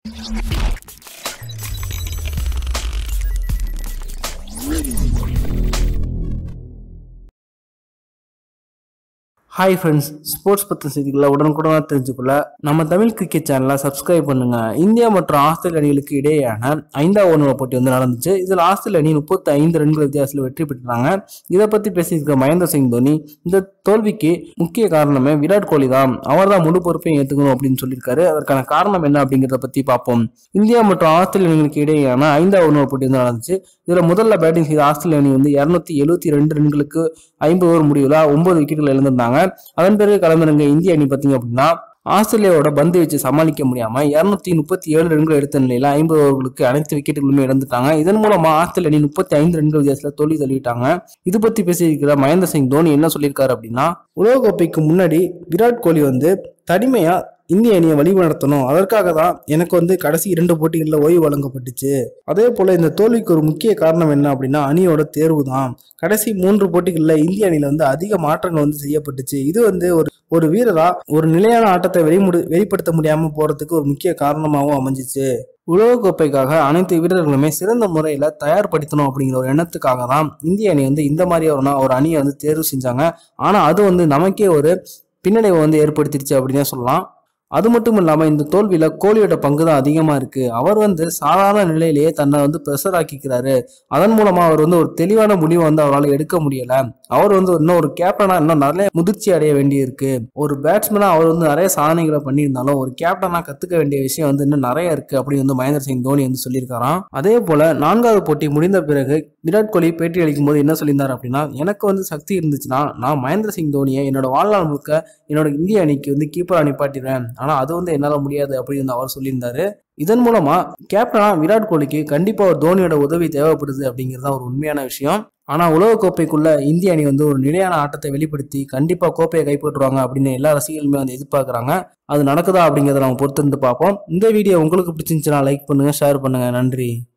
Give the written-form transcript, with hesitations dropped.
Hi friends, sports பத்தி செய்திகளை உடனுக்குடன் தெரிஞ்சுக்கொள்ள நம்ம தமிழ் கிரிக்கெட் சேனலை சப்ஸ்கிரைப் பண்ணுங்க. இந்தியா மற்றும் ஆஸ்திரேலிய அணிகளுக்கு இடையேயான 5வது ஒருநாள் போட்டி நடந்துச்சு. இதில் ஆஸ்திரேலிய அணி 35 ரன்கள் வித்தியாசத்தில் வெற்றி பெற்றாங்க. இதை பத்தி பேசியிருக்க மகேந்திர சிங் தோனி இந்த தோல்விக்கு முக்கிய காரணமே விராட் கோலி தான், அவர் தான் முழு பொறுப்பையும் ஏற்றுக்கணும் அப்படின்னு சொல்லியிருக்காரு. அதற்கான காரணம் என்ன அப்படிங்கிறத பத்தி பார்ப்போம். இந்தியா மற்றும் ஆஸ்திரேலிய அணிகளுக்கு இடையேயான 5வது ஒருநாள் போட்டி நடந்துச்சு. இதுல முதல்ல பேட்டிங் செய்த ஆஸ்திரேலிய அணி 272 ரன்களுக்கு 50 ஓவர் முடிவுல 9 விக்கெட்டுகள் இழந்திருந்தாங்க. அதன் பிறகு களமிறங்க இந்திய அணி பாத்தீங்க அப்படின்னா ஆஸ்திரேலியாவோட பந்து வச்சு சமாளிக்க முடியாம 237 ரன்கள் எடுத்த நிலையில 50 ஓவர்களுக்கு அனைத்து விக்கெட்டுகளுமே இழந்துட்டாங்க. இதன் மூலமா ஆஸ்திரேலிய அணி 35 ரன்கள் வித்தியாசத்துல தோல்வி தள்ளிவிட்டாங்க. இது பத்தி பேசியிருக்கிற மகேந்திர சிங் தோனி என்ன சொல்லியிருக்காரு அப்படின்னா, உலகக்கோப்பைக்கு முன்னாடி விராட் கோலி தனிமையா இந்திய அணியை வழிநடத்தணும், அதற்காக தான் எனக்கு கடைசி 2 போட்டிகளில் ஓய்வு வழங்கப்பட்டுச்சு. அதே போல இந்த தோல்விக்கு ஒரு முக்கிய காரணம் என்ன அப்படின்னா அணியோட தேர்வு தான். கடைசி 3 போட்டிகளில் இந்திய அணியில அதிக மாற்றங்கள் செய்யப்பட்டுச்சு. இது ஒரு வீரரா ஒரு நிலையான ஆட்டத்தை வெளிப்படுத்த முடியாம போறதுக்கு ஒரு முக்கிய காரணமாகவும் அமைஞ்சிச்சு. உலகக்கோப்பைக்காக அனைத்து வீரர்களுமே சிறந்த முறையில தயார்படுத்தணும் அப்படிங்கிற ஒரு எண்ணத்துக்காக தான் இந்திய அணி இந்த மாதிரியான ஒரு அணியை தேர்வு செஞ்சாங்க. ஆனா அது நமக்கே ஒரு பின்னடைவை ஏற்படுத்திடுச்சு அப்படின்னு சொல்லலாம். அது மட்டும் இல்லாம இந்த தோல்வியில கோலியோட பங்கு தான் அதிகமா இருக்கு. அவர் சாதாரண நிலையிலேயே தன்னை பிரஷர் ஆக்கிக்கிறாரு. அதன் மூலமா அவர் ஒரு தெளிவான முடிவை அவரால் எடுக்க முடியல. அவர் இன்னும் ஒரு கேப்டனா இன்னும் நிறைய முதிர்ச்சி அடைய வேண்டியிருக்கு. ஒரு பேட்ஸ்மேனா அவர் நிறைய சாதனைகளை பண்ணியிருந்தாலும் ஒரு கேப்டனா கத்துக்க வேண்டிய விஷயம் இன்னும் நிறைய இருக்கு அப்படின்னு மகேந்திர சிங் தோனி சொல்லியிருக்காராம். அதே போல 4வது போட்டி முடிந்த பிறகு விராட் கோலி பேட்டி அளிக்கும் போது என்ன சொல்லியிருந்தாரு அப்படின்னா, எனக்கு சக்தி இருந்துச்சுன்னா நான் மகேந்திர சிங் தோனியை என்னோட வாழ்நாள் முழுக்க என்னோட இந்திய அணிக்கு கீப்பரா நிப்பாட்டிடுவேன். ஆனா அது என்னால முடியாது அப்படின்னு அவர் சொல்லியிருந்தாரு. இதன் மூலமா கேப்டனா விராட் கோலிக்கு கண்டிப்பா ஒரு தோனியோட உதவி தேவைப்படுது அப்படிங்கிறது ஒரு உண்மையான விஷயம். ஆனா உலகக்கோப்பைக்குள்ள இந்திய அணி ஒரு நிலையான ஆட்டத்தை வெளிப்படுத்தி கண்டிப்பா கோப்பையை கைப்பற்றுவாங்க அப்படின்னு எல்லா ரசிகர்களுமே எதிர்பார்க்கறாங்க. அது நடக்குதா அப்படிங்கிறத நம்ம பொறுத்திருந்து பார்ப்போம். இந்த வீடியோ உங்களுக்கு பிடிச்சிருந்துச்சுன்னா லைக் பண்ணுங்க, ஷேர் பண்ணுங்க. நன்றி.